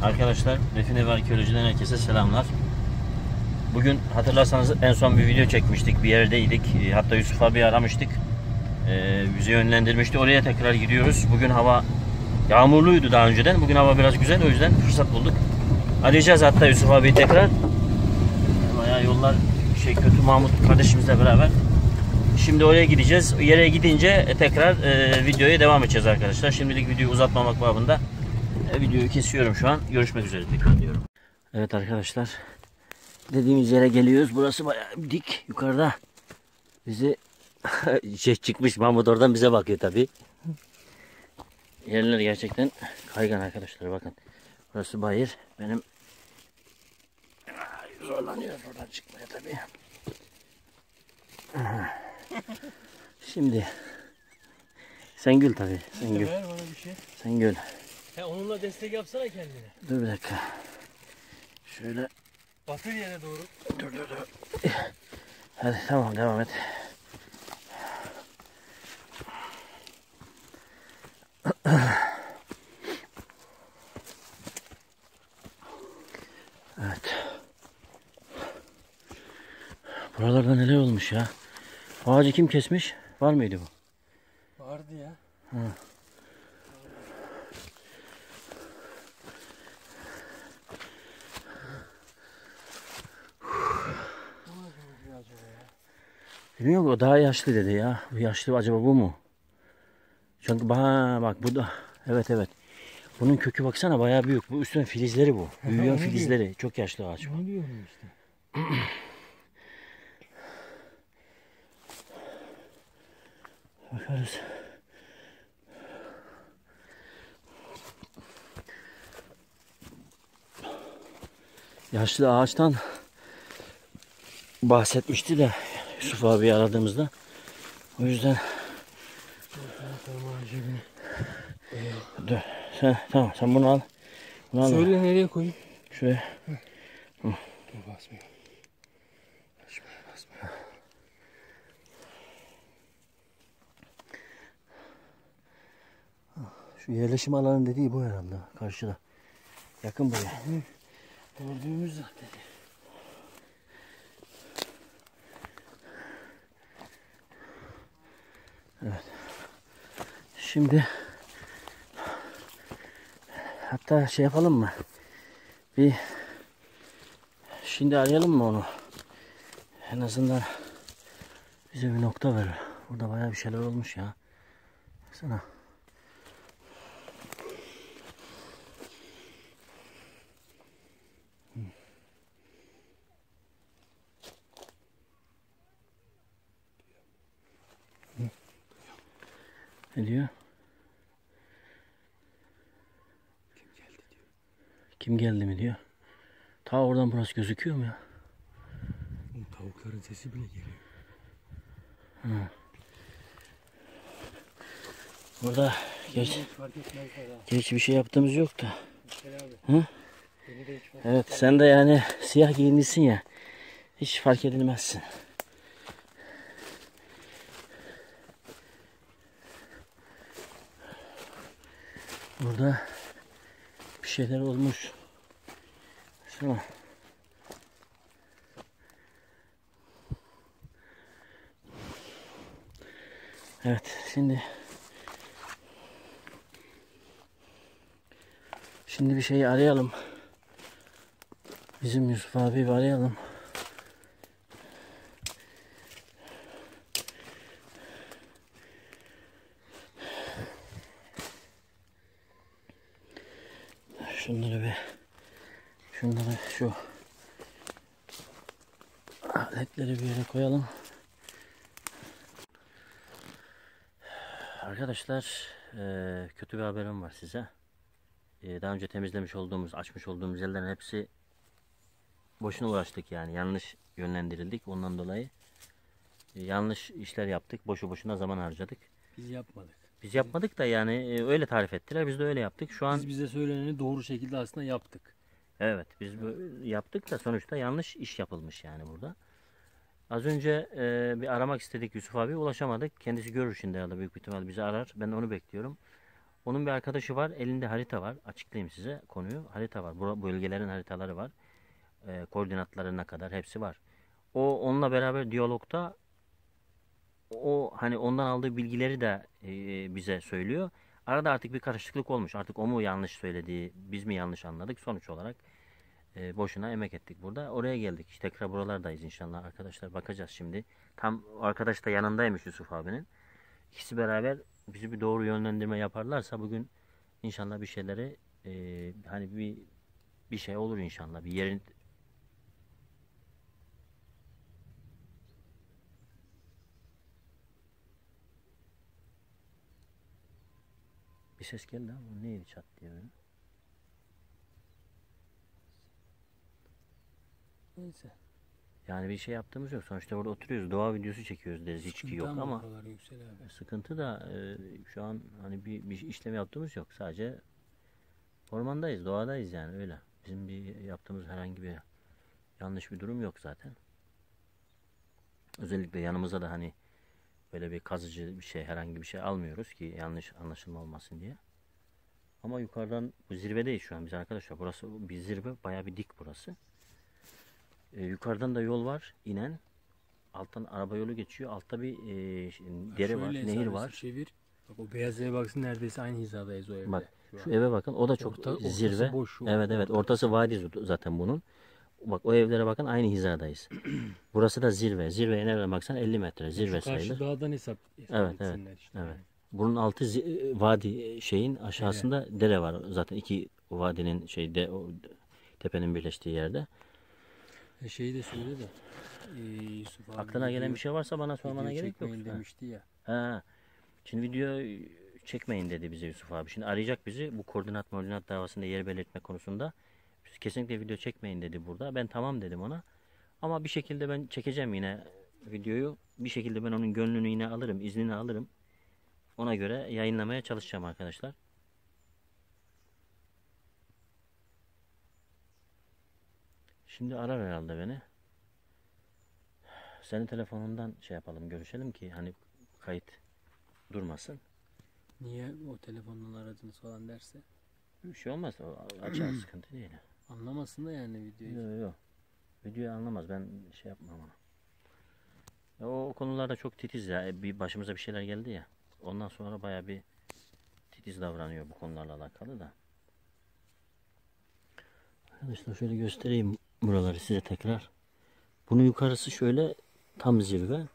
Arkadaşlar, Define ve Arkeoloji'den herkese selamlar. Bugün hatırlarsanız en son bir video çekmiştik. Bir yerdeydik. Hatta Yusuf abi aramıştık. Bizi yönlendirmişti. Oraya tekrar gidiyoruz. Bugün hava yağmurluydu daha önceden. Bugün hava biraz güzel. O yüzden fırsat bulduk. Arayacağız hatta Yusuf abi tekrar. Bayağı yollar kötü, Mahmut kardeşimizle beraber. Şimdi oraya gideceğiz. Yere gidince tekrar videoya devam edeceğiz arkadaşlar. Şimdilik videoyu uzatmamak babında videoyu kesiyorum şu an. Görüşmek üzere tekrar diyorum. Evet arkadaşlar. Dediğimiz yere geliyoruz. Burası bayağı dik. Yukarıda bizi çıkmış. Mahmut oradan bize bakıyor tabi. Yerler gerçekten kaygan arkadaşlar. Bakın. Burası bayır. Benim zorlanıyor oradan çıkmaya tabi. Şimdi sen gül tabi. Sen gül. Ver bana bir şey. Sen gül. He, onunla destek yapsana kendine. Dur bir dakika. Şöyle. Batır yere doğru. Dur. Hadi tamam devam et. Evet. Buralarda neler olmuş ya? Ağacı kim kesmiş? Var mıydı bu? Vardı ya. Ha. Bilmiyorum, o daha yaşlı dedi ya. Bu yaşlı acaba bu mu? Çünkü bak bu da evet. Bunun kökü baksana bayağı büyük. Bu üstüne filizleri bu. Büyüyen filizleri. Çok yaşlı ağaç bu. Ne diyorum işte. Bakarız. Yaşlı ağaçtan bahsetmişti de Yusuf abi aradığımızda. O yüzden dur. Sen bunu al. Bunu al. Söyle nereye koyayım? Şuraya. Dur basmıyor. Basmıyor. Şu yerleşim alanı dediği bu herhalde. Karşıda. Yakın buraya. Gördüğümüz zaten. Evet. Şimdi hatta şey yapalım mı? Şimdi arayalım mı onu? En azından bize bir nokta verir. Burada bayağı bir şeyler olmuş ya. Baksana. Ne diyor? Kim geldi mi diyor. Ta oradan burası gözüküyor mu ya? Tavukların sesi bile geliyor. Burada geç bir şey yaptığımız yok da. Hı? Evet sen de yani siyah giyinmişsin ya. Hiç fark edilmezsin. Burada bir şeyler olmuş. Şuna. Evet şimdi bir şeyi arayalım. Bizim Yusuf abi arayalım. Şunları şu aletleri bir yere koyalım. Arkadaşlar kötü bir haberim var size. Daha önce temizlemiş olduğumuz, açmış olduğumuz yerlerin hepsi boşuna uğraştık yani. Yanlış yönlendirildik ondan dolayı. Yanlış işler yaptık. Boşu boşuna zaman harcadık. Biz yapmadık. Biz yapmadık da yani öyle tarif ettiler. Biz de öyle yaptık. Şu an Biz bize söyleneni doğru şekilde aslında yaptık. evet biz yaptık da sonuçta yanlış iş yapılmış yani burada. Az önce bir aramak istedik Yusuf abi, ulaşamadık. Kendisi görür şimdi herhalde, büyük bir ihtimal bizi arar. Ben onu bekliyorum. Onun bir arkadaşı var. Elinde harita var. Açıklayayım size konuyu. Harita var. Bu bölgelerin haritaları var. Koordinatlarına kadar hepsi var. O onunla beraber diyalogta o hani ondan aldığı bilgileri de bize söylüyor. Arada artık bir karışıklık olmuş. Artık o mu yanlış söylediği, biz mi yanlış anladık? Sonuç olarak boşuna emek ettik burada. Oraya geldik. İşte tekrar buralardayız inşallah arkadaşlar. Bakacağız şimdi. Tam arkadaş da yanındaymış Yusuf abinin. İkisi beraber bizi bir doğru yönlendirme yaparlarsa bugün inşallah bir şeyleri hani bir şey olur inşallah. Bir yerin bir ses geldi ama neydi çat diye böyle. Neyse. Yani bir şey yaptığımız yok. Sonuçta orada oturuyoruz. Doğa videosu çekiyoruz deriz. Hiçki Sıkıntı yok ama oralar Yüksel abi. sıkıntı da şu an hani bir işlem yaptığımız yok. Sadece ormandayız, doğadayız yani öyle. Bizim bir yaptığımız herhangi bir yanlış bir durum yok zaten. Özellikle yanımıza da hani böyle bir kazıcı bir şey herhangi bir şey almıyoruz ki yanlış anlaşılma olmasın diye. Ama yukarıdan bu zirvedeyiz şu an biz arkadaşlar. Burası bir zirve, bayağı bir dik burası. Yukarıdan da yol var inen. Alttan araba yolu geçiyor. Altta bir dere var, Şöyle nehir sadece var. Çevir. Bak o beyaz eve baksın neredeyse aynı hizadayız o evde. Bak Şu şu an. eve bakın. O da çok Ortası zirve. boş şu an. Evet evet. Ortası vadi zaten bunun. Bak o evlere bakın aynı hizadayız. Burası da zirve. Zirveye nereden baksan 50 metre. Zirve Şu karşı sayılır. dağdan hesap Evet, etsinler işte. evet. Bunun altı vadi şeyin aşağısında dere var. Zaten iki vadinin o tepenin birleştiği yerde. Şeyi de söyle de Yusuf abi Aklına gelen bir şey varsa bana sormana video gerek yok. çekmeyin demişti ya. Ha. Şimdi video çekmeyin dedi bize Yusuf abi. Şimdi arayacak bizi bu koordinat davasında yer belirtme konusunda. Biz kesinlikle video çekmeyin dedi burada. Ben tamam dedim ona. Ama bir şekilde ben çekeceğim yine videoyu. Bir şekilde ben onun gönlünü yine alırım, iznini alırım. Ona göre yayınlamaya çalışacağım arkadaşlar. Şimdi arar herhalde beni. Senin telefonundan şey yapalım, görüşelim ki hani kayıt durmasın. Niye o telefondan aradınız falan derse. Bir şey olmaz. Açar sıkıntı değil. Anlamasın da yani videoyu. Yok yok. Videoyu anlamaz. Ben şey yapmam ona. O konularda çok titiz ya. Bir başımıza bir şeyler geldi ya. Ondan sonra baya bir titiz davranıyor bu konularla alakalı da. Arkadaşlar şöyle göstereyim buraları size tekrar. Bunun yukarısı şöyle tam zirve.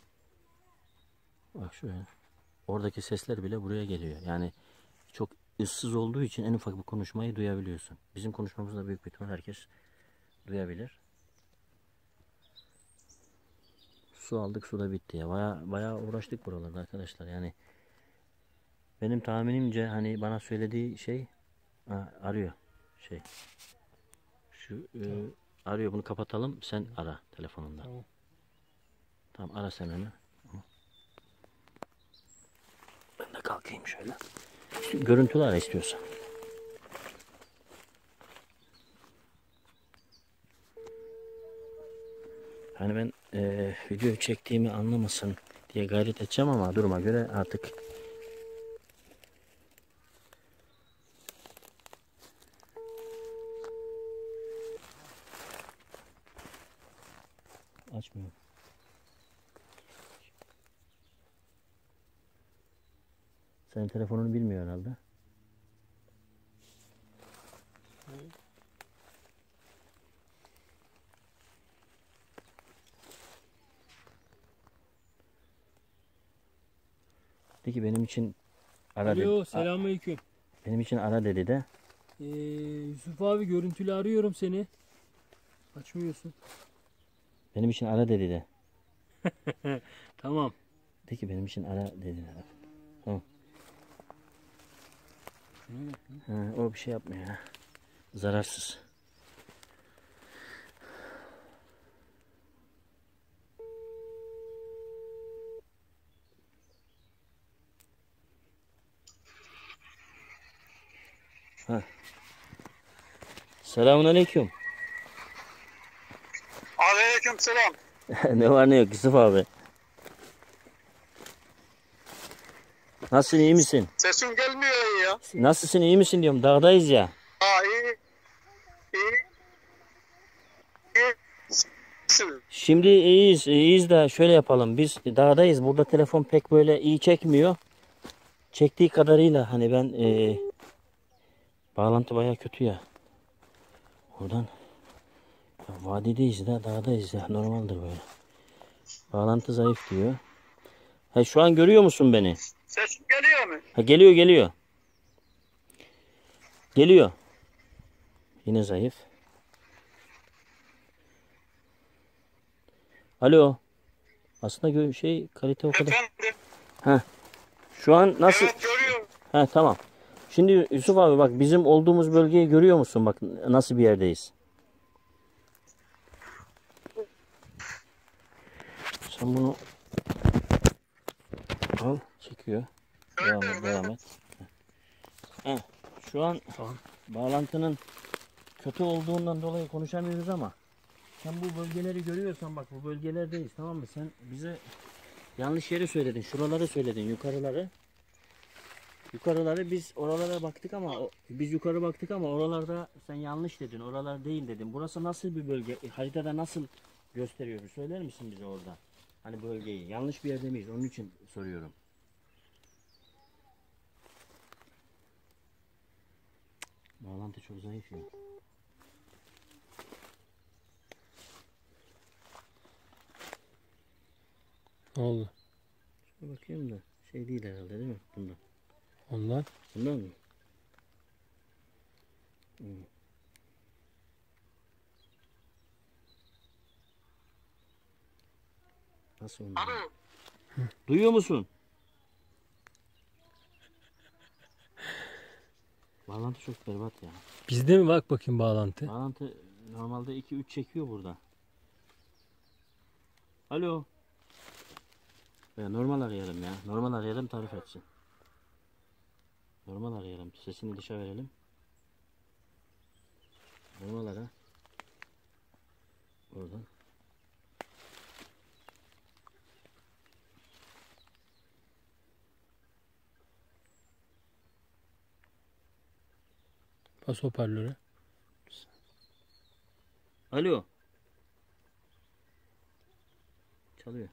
Bak şöyle. Oradaki sesler bile buraya geliyor. Yani çok ıssız olduğu için en ufak bir konuşmayı duyabiliyorsun. Bizim konuşmamızda büyük bir ihtimal herkes duyabilir. Su aldık, su da bitti ya. Bayağı uğraştık buralarda arkadaşlar. Yani benim tahminimce hani bana söylediği şey arıyor. Arıyor, bunu kapatalım. Sen ara telefonunda. Tamam. Tamam ara sen onu. Ben de kalkayım şöyle. Görüntülü ara istiyorsan. Hani ben video çektiğimi anlamasın diye gayret edeceğim ama duruma göre artık açmıyor. Senin telefonunu bilmiyor herhalde. Peki benim için ara dedi. Alo selamünaleyküm. Benim için ara dedi de. Yusuf abi görüntülü arıyorum seni. Açmıyorsun. Benim için ara dedi de. Tamam. Peki benim için ara dedi de. Tamam. Şuna bak. O bir şey yapmıyor ya. Zararsız. Selamünaleyküm. Aleykümselam. Ne var ne yok Yusuf abi. Nasılsın, iyi misin? Sesin gelmiyor ya. Nasılsın, iyi misin diyorum. Dağdayız ya. Aa iyi. İyi. İyi. Şimdi iyiyiz de şöyle yapalım. Biz dağdayız. Burada telefon pek böyle iyi çekmiyor. Çektiği kadarıyla hani ben bağlantı baya kötü ya. Oradan ya, vadideyiz de dağdayız ya. Normaldir böyle. Bağlantı zayıf diyor. Ha, şu an görüyor musun beni? Sesim geliyor mu? Ha, geliyor. Geliyor. Yine zayıf. Alo. Aslında kalite o kadar. Efendim? Ha. Şu an nasıl? Evet görüyorum. Ha, tamam. Şimdi Yusuf abi bak, bizim olduğumuz bölgeyi görüyor musun? Bak nasıl bir yerdeyiz. Sen bunu al, çekiyor. Devam et. Ha, şu an bağlantının kötü olduğundan dolayı konuşamıyoruz ama sen bu bölgeleri görüyorsan bak, bu bölgelerdeyiz, tamam mı? Sen bize yanlış yeri söyledin. Şuraları söyledin, yukarıları. Yukarıları biz oralara baktık ama biz yukarı baktık ama oralarda sen yanlış dedin. Oralar değil dedin. Burası nasıl bir bölge? Haritada nasıl gösteriyor? Bir söyler misin bize orada? Hani bölgeyi. Yanlış bir yerde miyiz? Onun için soruyorum. Bağlantı çok zayıf ya. Ne oldu? Şuna bakıyorum da şey değil herhalde, değil mi? Bundan. Ondan. Bundan mı? Nasıl ondan? Alo. Duyuyor musun? Bağlantı çok berbat ya. Bizde mi, bak bakayım bağlantı. Bağlantı normalde 2-3 çekiyor burada. Alo. Ya normal arayalım ya. Normal arayalım, tarif etsin. Normal arayalım. Sesini dışa verelim. Normal ara. Oradan. Bas hoparlöre. Alo. Çalıyor.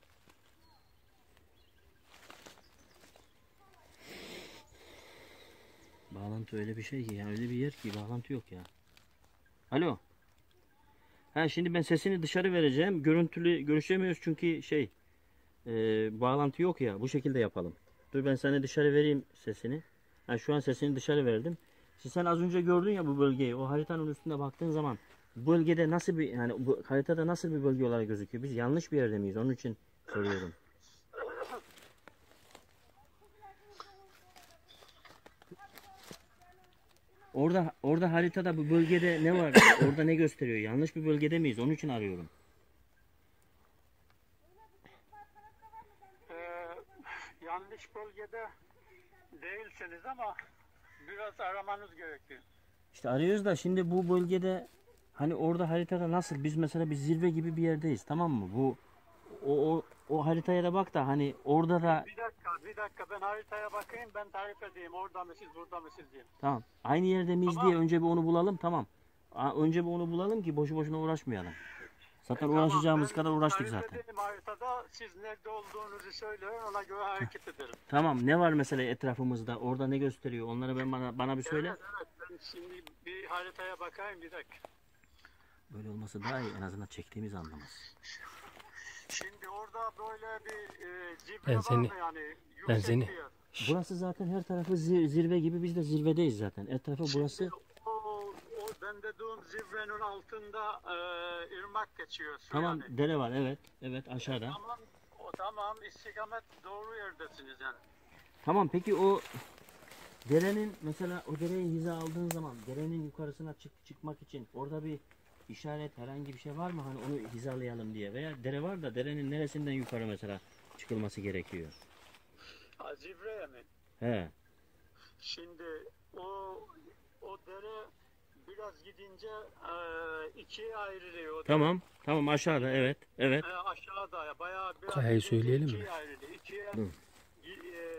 Bağlantı öyle bir şey ki ya, öyle bir yer ki bağlantı yok ya. Alo. Ha, şimdi ben sesini dışarı vereceğim. Görüntülü görüşemiyoruz çünkü bağlantı yok ya. Bu şekilde yapalım. Dur, ben sana dışarı vereyim sesini. Ha, şu an sesini dışarı verdim. Şimdi sen az önce gördün ya bu bölgeyi. O haritanın üstünde baktığın zaman bu bölgede nasıl bir, yani bu haritada nasıl bir bölge olarak gözüküyor? Biz yanlış bir yerde miyiz? Onun için soruyorum. Orada haritada bu bölgede ne var? Orada ne gösteriyor? Yanlış bir bölgede miyiz? Onun için arıyorum. Yanlış bölgede değilsiniz ama biraz aramanız gerekiyor. İşte arıyoruz da şimdi bu bölgede hani orada haritada nasıl? Biz mesela bir zirve gibi bir yerdeyiz, tamam mı? O haritaya da bak da hani orada da Bir dakika ben haritaya bakayım, ben tarif edeyim. Orada mı siz, burada mı siz diye. tamam. Aynı yerde miyiz Tamam. diye önce bir onu bulalım, tamam. Önce bir onu bulalım ki boşu boşuna uğraşmayalım. Zaten Tamam, uğraşacağımız ben kadar uğraştık tarif zaten. edeyim haritada, siz nerede olduğunuzu söyleyin, ona göre hareket edelim. Tamam, ne var mesela etrafımızda? Orada ne gösteriyor? Onları bana bir söyle. Evet, ben şimdi bir haritaya bakayım, bir dakika. Böyle olması daha iyi, en azından çektiğimiz anlamaz. Şimdi orada böyle bir zirve Ben var seni- mı yani? ben Yüksek seni- bir yer. Burası zaten her tarafı zirve gibi, biz de zirvedeyiz zaten. Etrafı burası. O ben dediğim zirvenin altında ırmak geçiyor. Su Tamam, yani. dere var, evet. Evet, aşağıda. Tamam, istikamet doğru yerdesiniz yani. Tamam, peki o derenin, mesela o dereyi hiza aldığın zaman derenin yukarısına çıkmak için orada bir işaret, herhangi bir şey var mı? Hani onu hizalayalım diye, veya dere var da derenin neresinden yukarı mesela çıkılması gerekiyor? Ha, Zivre'ye mi? He. Şimdi o dere biraz gidince ikiye ayrılıyor. Tamam, aşağıda, evet. Evet. Aşağıda bayağı biraz Kayayı gidince söyleyelim ikiye mi? ayrılıyor. İkiye Hı.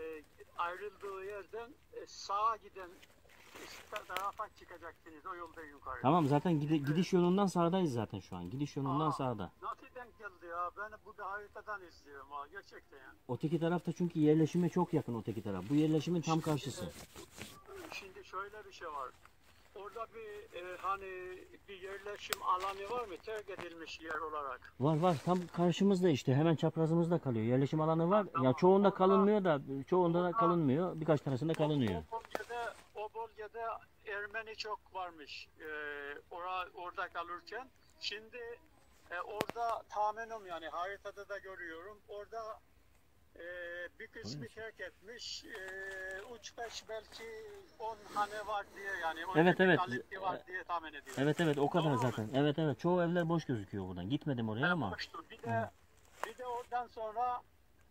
ayrıldığı yerden sağa giden tarafa çıkacaksınız o yolda yukarı. Tamam, zaten gidiş yolundan sağdayız zaten şu an. Gidiş yolundan sağda. Nasıl denk geldi ya? Ben burada haritadan izliyorum ha. Gerçekten yani. Öteki tarafta çünkü yerleşime çok yakın öteki taraf. Bu yerleşimin tam karşısı. Şimdi şöyle bir şey var. Orada bir hani bir yerleşim alanı var mı? Terk edilmiş yer olarak. Var tam karşımızda işte, hemen çaprazımızda kalıyor. Yerleşim alanı var. Tamam, Ya çoğunda orada- kalınmıyor da, çoğunda da kalınmıyor. Birkaç tanesinde kalınıyor. O bölgede Ermeni çok varmış. Orada kalırken. Şimdi orada tahminim yani haritada da görüyorum. Orada bir kısmı terk etmiş. 3-5 belki 10 hane var diye yani. Evet, evet. Kalite var diye tahmin ediyorum. Evet o kadar Doğru mu? zaten. Evet çoğu evler boş gözüküyor buradan. Gitmedim oraya ama. Boştu. Bir de oradan sonra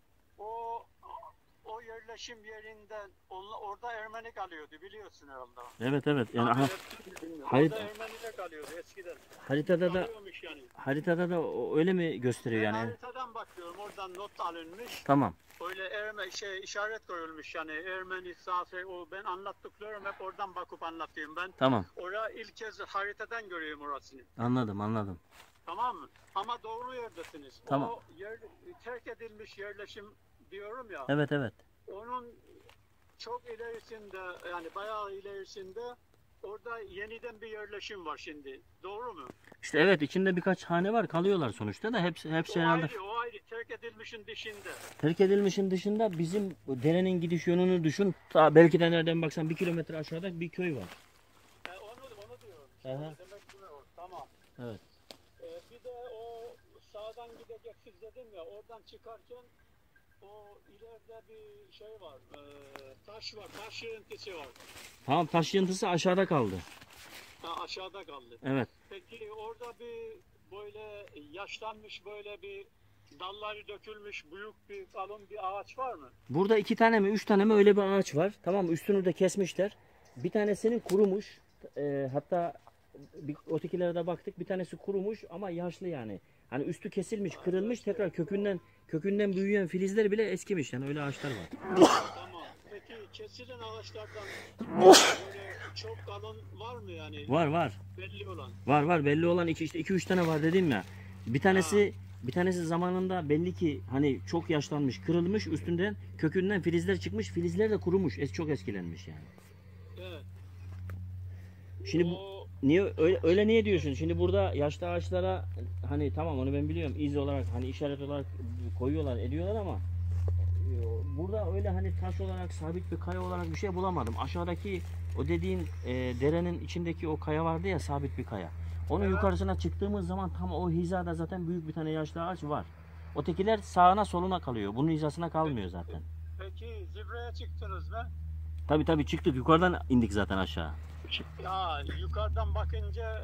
o yerleşim yerinden orada Ermeni kalıyordu biliyorsun herhalde. Evet yani Orada Ermeniler kalıyordu eskiden. haritada da Kalıyormuş yani. öyle mi gösteriyor Ben yani? haritadan bakıyorum oradan not alınmış. Tamam. Öyle işaret koyulmuş yani Ermeni sahası o ben anlattıklarım hep oradan bakıp anlatıyorum ben. Tamam. Orada ilk kez haritadan görüyorum orasını. Anladım. Tamam mı? Ama doğru yerdesiniz. Tamam. O terk edilmiş yerleşim diyorum ya. Evet. Onun çok ilerisinde yani bayağı ilerisinde orada yeniden bir yerleşim var şimdi. Doğru mu? İşte evet, içinde birkaç hane var, kalıyorlar sonuçta da hepsi O herhalde. ayrı terk edilmişin dışında. Terk edilmişin dışında bizim derenin gidiş yönünü düşün. Ta belki de nereden baksan 1 kilometre aşağıda bir köy var. Onu diyorum. Aha. Demek bu ne o? Tamam. Evet. Bir de o sağdan gideceksiniz dedim ya oradan çıkarken o ileride bir şey var. Taş var. Taş yığıntısı var. Tamam, taş yığıntısı aşağıda kaldı. Aşağıda kaldı. Evet. Peki orada bir böyle yaşlanmış böyle bir dalları dökülmüş büyük bir kalın bir ağaç var mı? Burada 2 tane mi 3 tane mi öyle bir ağaç var. Tamam mı? Üstünü de kesmişler. Bir tanesinin kurumuş. Hatta ötekilere de baktık. Bir tanesi kurumuş ama yaşlı yani. Hani üstü kesilmiş, kırılmış, tekrar kökünden büyüyen filizler bile eskimiş. Yani öyle ağaçlar var. Tamam. Peki kesilen ağaçlardan böyle çok kalın var mı yani? Var. Belli olan. Var belli olan 2-3 tane var dedim ya. Bir tanesi zamanında belli ki hani çok yaşlanmış, kırılmış, üstünden kökünden filizler çıkmış, filizler de kurumuş, çok eskilenmiş yani. Evet. Şimdi niye öyle niye diyorsun? Şimdi burada yaşlı ağaçlara hani tamam onu ben biliyorum, iz olarak hani işaret olarak koyuyorlar, ediyorlar ama burada öyle hani taş olarak, sabit bir kaya olarak bir şey bulamadım. Aşağıdaki o dediğin derenin içindeki o kaya vardı ya, sabit bir kaya. Onun yukarısına çıktığımız zaman tam o hizada zaten büyük bir tane yaşlı ağaç var. Ötekiler sağına soluna kalıyor. Bunun hizasına kalmıyor zaten. Peki Zivre'ye çıktınız mı? Tabii çıktık. Yukarıdan indik zaten aşağı. Ya yukarıdan bakınca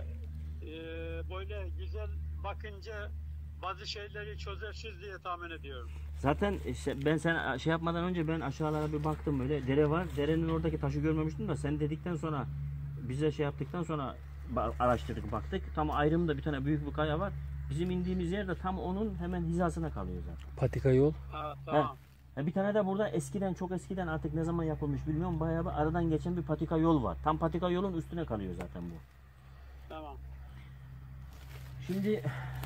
böyle güzel bakınca bazı şeyleri çözersiniz diye tahmin ediyorum. Zaten ben sen şey yapmadan önce ben aşağılara bir baktım, böyle dere var. Derenin oradaki taşı görmemiştim da sen dedikten sonra bize şey yaptıktan sonra araştırdık, baktık. Tam ayrımda bir tane büyük bir kaya var. Bizim indiğimiz yer de tam onun hemen hizasına kalıyor zaten. Patika yol. Tamam. Bir tane de burada eskiden, çok eskiden, artık ne zaman yapılmış bilmiyorum, bayağı bir aradan geçen bir patika yol var. Tam patika yolun üstüne kalıyor zaten bu. Tamam. Şimdi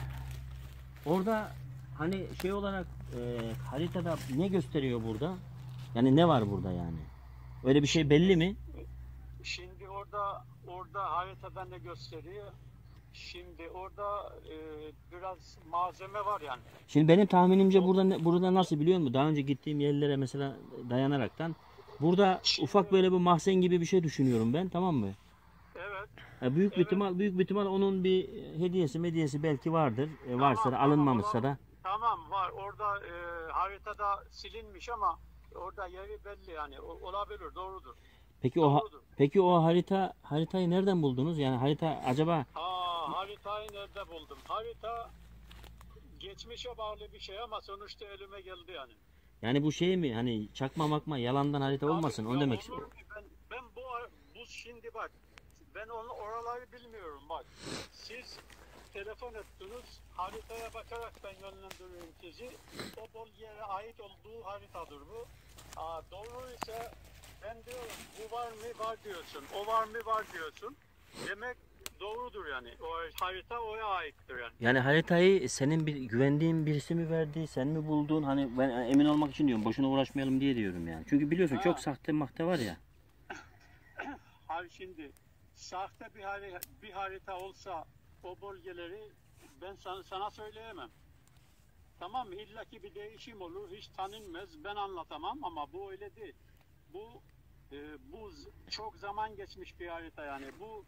orada hani şey olarak haritada ne gösteriyor burada? Yani ne var burada yani? Öyle bir şey belli mi? Şimdi orada haritada ne gösteriyor? Şimdi orada biraz malzeme var yani. Şimdi benim tahminimce burada nasıl biliyor musun? Daha önce gittiğim yerlere mesela dayanaraktan burada ufak böyle bir mahzen gibi bir şey düşünüyorum ben, tamam mı? Evet. Büyük bir ihtimal onun bir hediyesi belki vardır. Varsa da, alınmamışsa da. Tamam var. Orada haritada silinmiş ama orada yeri belli yani. Olabilir, doğrudur. Peki o haritayı nereden buldunuz? Yani harita acaba Haritayı nerede buldum? Harita geçmişe bağlı bir şey ama sonuçta elime geldi yani. yani bu şey mi? Hani çakma makma yalandan harita olmasın. Onu demek olur istiyorum. mu? Ben bu şimdi bak. Ben oraları bilmiyorum bak. Siz telefon ettiniz. Haritaya bakarak ben yönlendiriyorum sizi. O bölgeye ait olduğu haritadır bu. Doğruysa ben diyorum bu var mı var diyorsun. O var mı var diyorsun. Demek doğrudur yani. O harita oya aittir yani. Yani haritayı senin bir güvendiğin birisi mi verdi, sen mi buldun? Hani ben emin olmak için diyorum, boşuna uğraşmayalım diye diyorum yani. Çünkü biliyorsun Ha. çok sahte mahte var ya. Hayır şimdi sahte bir harita olsa o bölgeleri ben sana söyleyemem. Tamam mı? İlla ki bir değişim olur. Hiç tanınmaz. Ben anlatamam ama bu öyle değil. Bu çok zaman geçmiş bir harita yani. Bu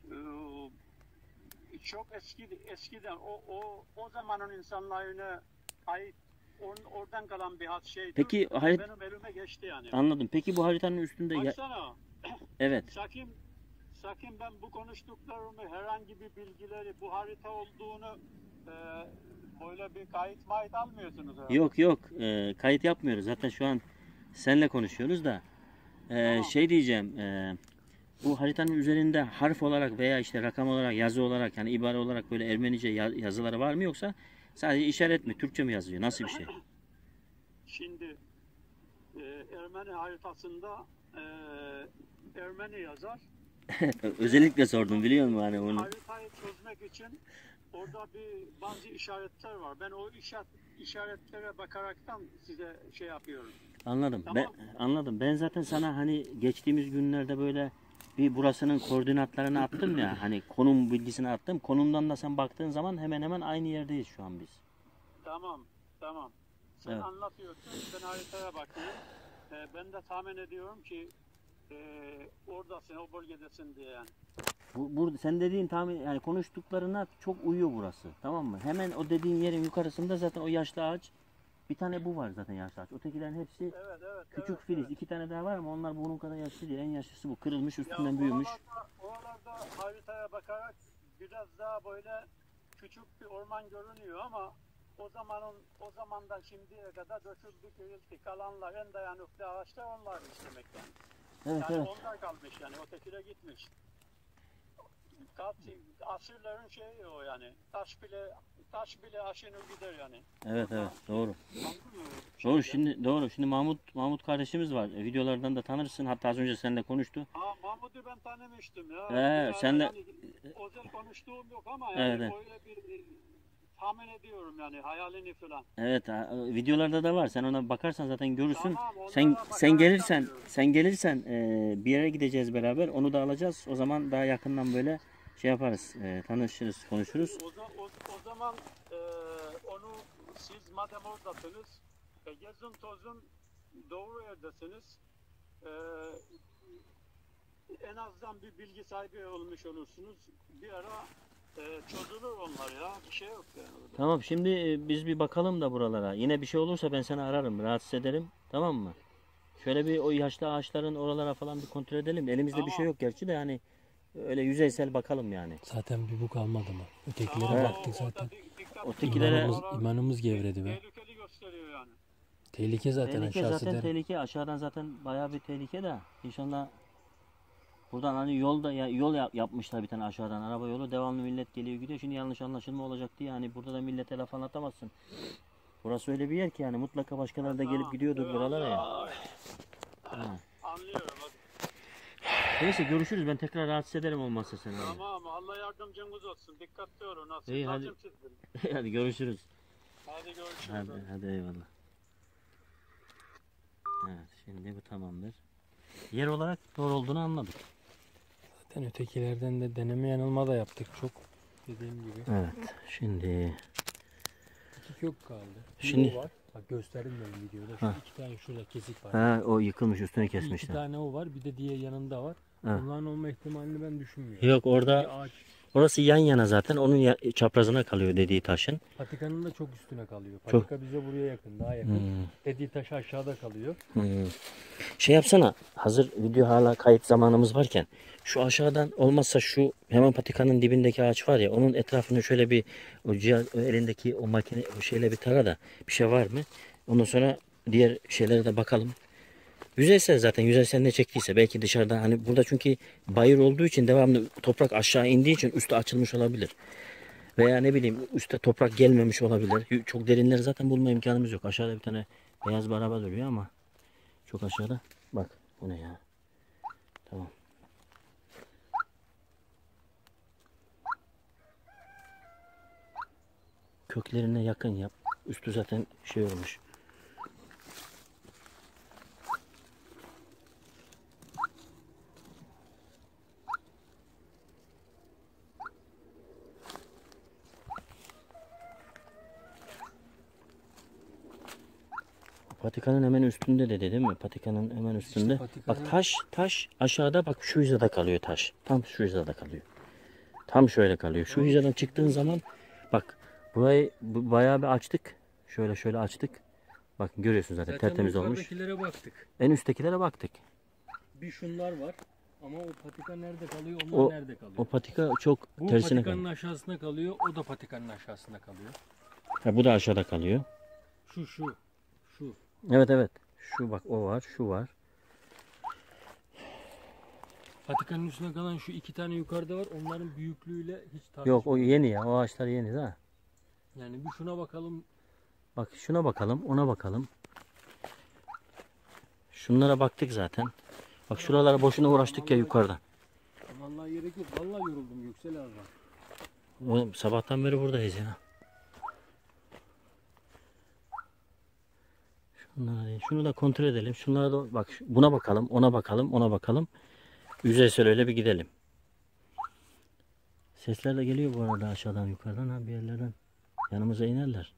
çok eskiden o zamanın insanlarına ait oradan kalan bir şeydi. Peki Benim elime geçti yani. anladım. Peki bu haritanın üstünde Baksana. evet. Sakın ben bu konuştuklarımı herhangi bir bilgileri bu harita olduğunu böyle bir kayıt mayıt almıyorsunuz herhalde. Yok kayıt yapmıyoruz. Zaten şu an seninle konuşuyoruz da. Tamam. Şey diyeceğim. Bu haritanın üzerinde harf olarak veya işte rakam olarak, yazı olarak, yani ibare olarak böyle Ermenice yazıları var mı, yoksa sadece işaret mi, Türkçe mi yazıyor? Nasıl bir şey? Şimdi Ermeni haritasında Ermeni yazar. Özellikle sordum, biliyor musun hani onu? Haritayı çözmek için orada bazı işaretler var. Ben o işaretlere bakaraktan size şey yapıyorum. Anladım. Tamam. Anladım. Ben zaten sana hani geçtiğimiz günlerde böyle bir burasının koordinatlarını attım ya, hani konum bilgisini attım. Konumdan da sen baktığın zaman hemen hemen aynı yerdeyiz şu an biz. Tamam. Sen Evet. anlatıyorsun, ben haritaya bakıyorum. Ben de tahmin ediyorum ki oradasın, o bölgedesin diye yani. Bu sen dediğin tahmin, yani konuştuklarına çok uyuyor burası. Tamam mı? Hemen o dediğin yerin yukarısında zaten o yaşlı ağaç. Bir tane bu var zaten, yaşlı ağaç. Ötekilerin hepsi Evet. küçük filiz. Evet. 2 tane daha var ama onlar bunun kadar yaşlı değil. En yaşlısı bu. Kırılmış, üstünden büyümüş. Oralarda haritaya bakarak biraz daha böyle küçük bir orman görünüyor ama o zamandan şimdiye kadar döküldü, kırıldı. Kalanlar, en dayanıklı ağaçlar onlarmış demek yani. Evet, Yani evet. onlar kalmış yani, ötekine gitmiş. Asırların şeyi o yani. Taş bile aşınır gider yani. Evet, doğru. Anladın mı? Doğru, şimdi Mahmut kardeşimiz var. Videolardan da tanırsın. Hatta az önce seninle konuştu. Mahmut'u ben tanımıştım ya. Sen de Yani, özel konuştuğum yok ama yani Evet. öyle bir tahmin ediyorum yani hayalini falan. evet, videolarda da var. Sen ona bakarsan zaten görürsün. Tamam, onlara Sen bakarak gelirsen tanıyorum. bir yere gideceğiz beraber. Onu da alacağız. O zaman daha yakından böyle şey yaparız. Tanışırız, konuşuruz. O zaman onu siz madem oradasınız, gezin tozun doğru yerdesiniz. En azından bir bilgi sahibi olmuş olursunuz. Bir ara çözülür onlar ya. Bir şey yok yani orada. Tamam, şimdi biz bir bakalım da buralara. Yine bir şey olursa ben seni ararım, rahatsız ederim. Tamam mı? Şöyle bir o yaşlı ağaçların oralara falan bir kontrol edelim. Elimizde bir Tamam. şey yok gerçi de, yani öyle yüzeysel bakalım yani. Zaten bir bu kalmadı mı? Ötekilere Tamam, baktık orada zaten. dikkat Ötekilere- İmanımız gevredi be. tehlikeli gösteriyor yani. Tehlike zaten Tehlike aşağısı zaten der. tehlike. Aşağıdan zaten bayağı bir tehlike de. İnşallah buradan hani yol yapmışlar bir tane aşağıdan, araba yolu. Devamlı millet geliyor gidiyor. Şimdi yanlış anlaşılma olacak diye hani burada da millete laf anlatamazsın. Burası öyle bir yer ki yani mutlaka başkaları da gelip gidiyordur Evet, buralara ya. Anlıyorum. Neyse, görüşürüz. Ben tekrar rahatsız ederim olmazsa seni. Tamam, Allah yardımcınız olsun. Dikkatli olun. Nasıl? İyi, hadi. Hadi görüşürüz. Hadi görüşürüz. Hadi eyvallah. Evet, şimdi bu tamamdır. Yer olarak doğru olduğunu anladık. Zaten ötekilerden de deneme yanılma da yaptık çok. Dediğim gibi. Evet, şimdi 2 kök kaldı. Şimdi- Bir o var. Bak gösterdim ben videoda. Şu Ha. 2 tane şurada kesik var. o yıkılmış, üstünü 2 kesmişler. tane o var. Bir de diğer yanında var. Ha. Onların olma ihtimalini ben düşünmüyorum. Yok, orada Bir ağaç orası yan yana zaten, onun çaprazına kalıyor dediği taşın. patikanın da çok üstüne kalıyor. Patika bize buraya yakın, daha yakın. Dediği taş aşağıda kalıyor. Şey yapsana, hazır video hala kayıt zamanımız varken, şu aşağıdan olmazsa şu hemen patikanın dibindeki ağaç var ya, onun etrafını şöyle bir o elindeki o makine o şeyle bir tara da bir şey var mı? Ondan sonra diğer şeylere de bakalım. Yüzeysel zaten, yüzeysel ne çektiyse belki dışarıda, hani burada çünkü bayır olduğu için devamlı toprak aşağı indiği için üstü açılmış olabilir. Veya ne bileyim üstte toprak gelmemiş olabilir. Çok derinleri zaten bulma imkanımız yok. Aşağıda bir tane beyaz bir araba duruyor ama Çok aşağıda. Bak bu ne ya. Tamam. Köklerine yakın yap. Üstü zaten şey olmuş. Patikanın hemen üstünde dedi değil mi? Patikanın hemen üstünde. İşte patikanın... Bak taş aşağıda, bak şu hizada kalıyor taş. Tam şu hizada kalıyor. Tam şöyle kalıyor. Şu hizadan çıktığın zaman bak burayı bayağı bir açtık. Şöyle açtık. Bakın görüyorsun zaten tertemiz olmuş. Yukarıdakilere baktık. En üsttekilere baktık. Bir şunlar var. Ama o patika nerede kalıyor? Onlar nerede kalıyor? O patika çok Bu tersine patikanın kalıyor. aşağısında kalıyor. O da patikanın aşağısında kalıyor. Ha, bu da aşağıda kalıyor. Şu. Evet. Şu bak, o var, şu var. Patikanın üstüne kalan şu 2 tane yukarıda var. Onların büyüklüğüyle hiç tartışmıyor. Yok, o yeni ya. O ağaçlar yeni ha. Yani bir şuna bakalım. Bak şuna bakalım, ona bakalım. Şunlara baktık zaten. Bak şuralara boşuna uğraştık ya yukarıda. Vallahi gerek yok. Vallahi yoruldum Yüksel abi. Oğlum sabahtan beri buradayız ya. Şunu da kontrol edelim. Şunlara da bak, buna bakalım, ona bakalım, ona bakalım. Yüzeysel öyle bir gidelim. Sesler de geliyor bu arada aşağıdan yukarıdan, ha bir yerlerden. Yanımıza inerler.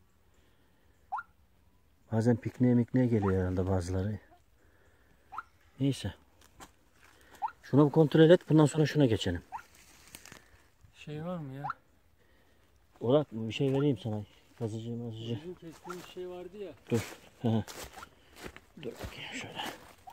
Bazen pikniğe geliyor herhalde bazıları. Neyse. Şunu bir kontrol et. Bundan sonra şuna geçelim. Şey var mı ya? Orak bir şey vereyim sana. Kazıcı. Bizim kestiğimiz şey vardı ya. Dur. Dur bakayım şöyle.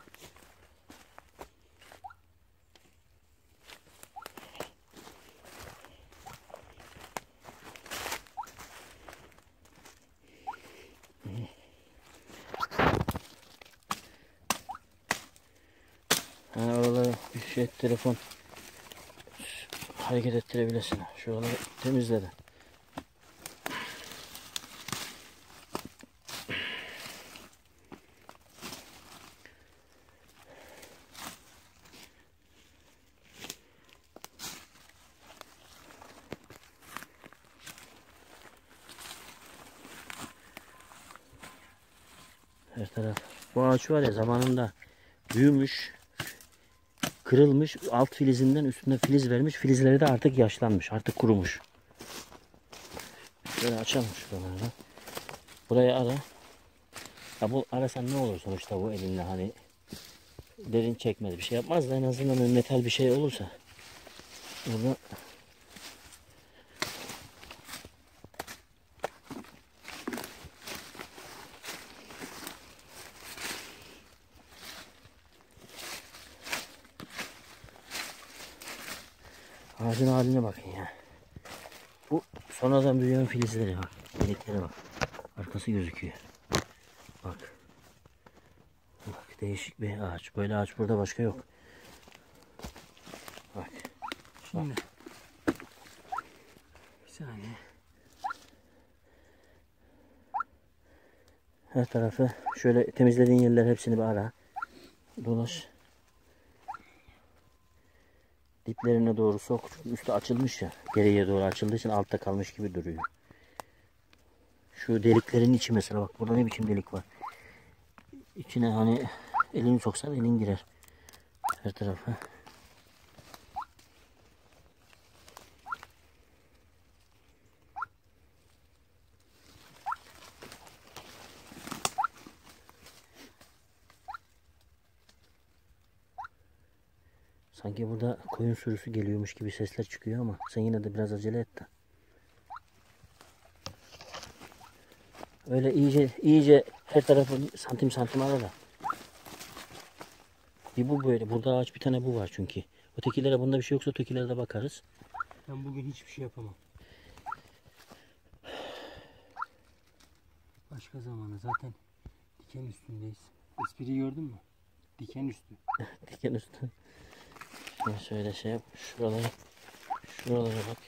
Oraları bir şey telefon hareket ettirebilirsin. Şuraları temizledim. Her taraf. Bu ağaç var ya, zamanında büyümüş, kırılmış, alt filizinden üstüne filiz vermiş. Filizleri de artık yaşlanmış, artık kurumuş. Şöyle açalım şuraları. Burayı ara. Ya bu arasan ne olur sonuçta, bu elinle hani derin çekmez, bir şey yapmaz da en azından metal bir şey olursa burada. Ağacın haline bakın ya. Bu sonradan büyüyen filizleri bak. Deliklere bak. Arkası gözüküyor. Bak. Bak, değişik bir ağaç. Böyle ağaç burada başka yok. Bak. Şimdi. Bir saniye. Her tarafı şöyle temizlediğin yerler hepsini bir ara. Dolaş. Diplerine doğru sok. Çünkü üstü açılmış ya. Geriye doğru açıldığı için altta kalmış gibi duruyor. Şu deliklerin içi mesela, bak burada ne biçim delik var. İçine hani elini soksan elin girer. Her tarafa. Sanki burada koyun sürüsü geliyormuş gibi sesler çıkıyor ama sen yine de biraz acele et de. Öyle iyice her tarafı santim ara da. Bir bu böyle. Burada ağaç bir tane bu var çünkü. Ötekilere bunda bir şey yoksa ötekilere de bakarız. Ben bugün hiçbir şey yapamam. Başka zamana zaten diken üstündeyiz. Espriyi gördün mü? Diken üstü. Diken üstü. Şimdi şöyle şey yap. Şuralara bak.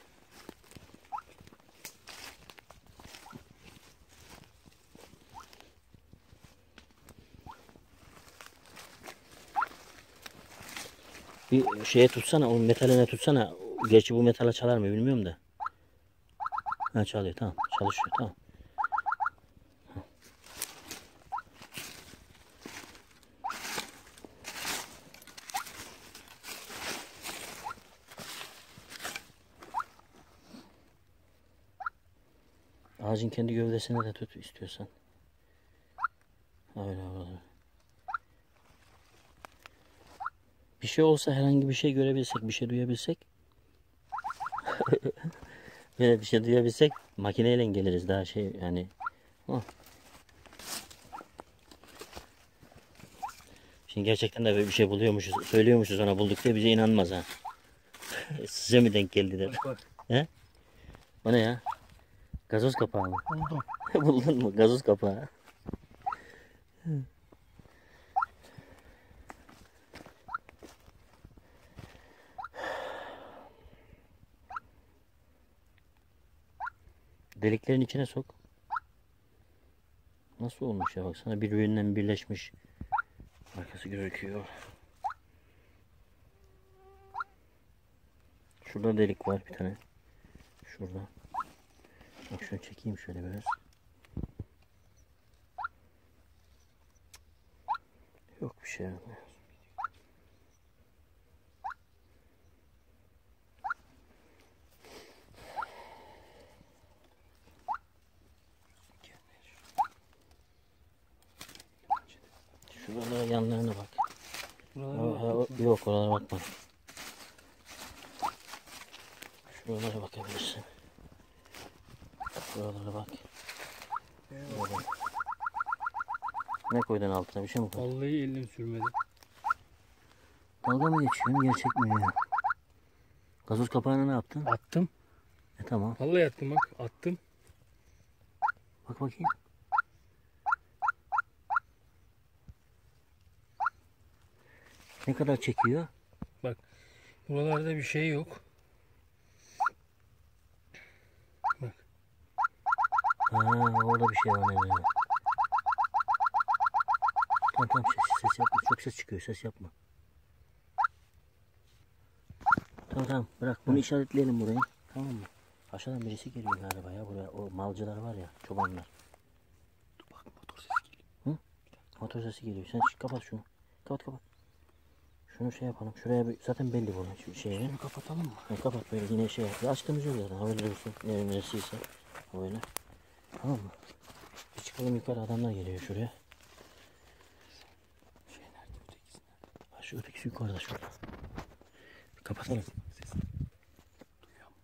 Bir şeye tutsana, o metaline tutsana. Gerçi bu metala çalar mı bilmiyorum da. Ha çalıyor, tamam. Çalışıyor, tamam. Ağacın kendi gövdesine de tut istiyorsan. Öyle öyle. Bir şey olsa, herhangi bir şey görebilsek, bir şey duyabilsek. Böyle bir şey duyabilsek makineyle geliriz daha şey yani. Oh. Şimdi gerçekten de böyle bir şey buluyormuşuz, söylüyormuşuz ona bulduk diye bize inanmaz ha. Size mi denk geldi der. Bak. He? O ne ya? Gazoz kapağı mı? Buldum. Buldun mu? Gazoz kapağı. Deliklerin içine sok. Nasıl olmuş ya, baksana birbirinden birleşmiş. Arkası gözüküyor. Şurada delik var bir tane. Şurada. Bak şunu çekeyim şöyle biraz. Yok bir şey. Şuralara yanlarına bak. Yok oralara bakma. Şuralara bakabilirsin. Şuralara bak. Şuralara. Ne koydun altına, bir şey mi koydun? Vallahi elim sürmedi. Dalga mı geçiyorsun, gerçek mi ya? Gazoz kapağını ne yaptın? Attım. Tamam. Vallahi attım bak. Attım. Bak bakayım. Ne kadar çekiyor? Buralarda bir şey yok. Bak. Ha, orada bir şey var. Ne? Tamam ses yapma. Çok ses çıkıyor, ses yapma. Tamam bırak, bunu işaretleyelim burayı. Tamam mı? Aşağıdan birisi geliyor galiba ya buraya. O malcılar var ya, çobanlar. Bak motor sesi geliyor. Hı? Motor sesi geliyor. Sen kapat şunu. Kapat. Şunu şey yapalım. Şuraya zaten belli bunun şu şeyi. Şunu kapatalım mı? Kapat böyle yine şey yap. Açtığımız yok zaten. Haberler olsun. Neresiyse. Böyle. Tamam mı? Bir çıkalım yukarı, adamlar geliyor şuraya. Şey nerede, ötekisi nerede? Ha, şu ötekisi yukarıda şurada. Bir kapatalım. Ses. Duyuyor musun?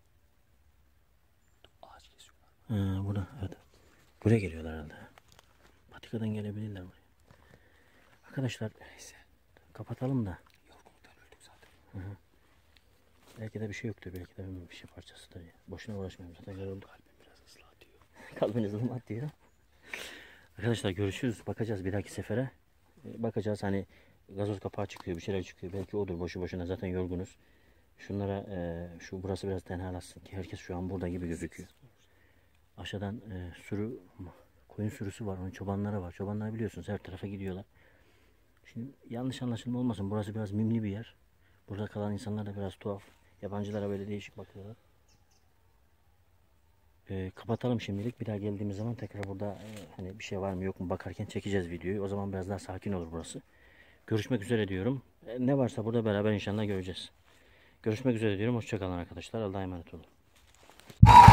Ağaç kesiyorlar. Buna evet. Buraya geliyorlar herhalde. Patikadan gelebilirler buraya. Arkadaşlar neyse. Kapatalım da. Yorgunluktan öldük zaten. Belki de bir şey yoktur. Belki de bir şey parçasıdır ya. Boşuna uğraşmayalım. Zaten yorulduk. Kalbim biraz hızlı atıyor. Kalbiniz hızlı atıyor. Arkadaşlar görüşürüz. Bakacağız bir dahaki sefere. Bakacağız hani gazoz kapağı çıkıyor. Bir şeyler çıkıyor. Belki odur. Boşu boşuna zaten yorgunuz. Şunlara şu burası biraz tenhalasın ki herkes şu an burada gibi gözüküyor. Aşağıdan sürü koyun sürüsü var. Onun çobanları var. Çobanlar biliyorsunuz her tarafa gidiyorlar. Şimdi yanlış anlaşılma olmasın. Burası biraz mimli bir yer. Burada kalan insanlar da biraz tuhaf. Yabancılara böyle değişik bakıyorlar. Kapatalım şimdilik. Bir daha geldiğimiz zaman tekrar burada hani bir şey var mı yok mu bakarken çekeceğiz videoyu. O zaman biraz daha sakin olur burası. Görüşmek üzere diyorum. Ne varsa burada beraber inşallah göreceğiz. Görüşmek üzere diyorum. Hoşça kalın arkadaşlar. Allah'a emanet olun.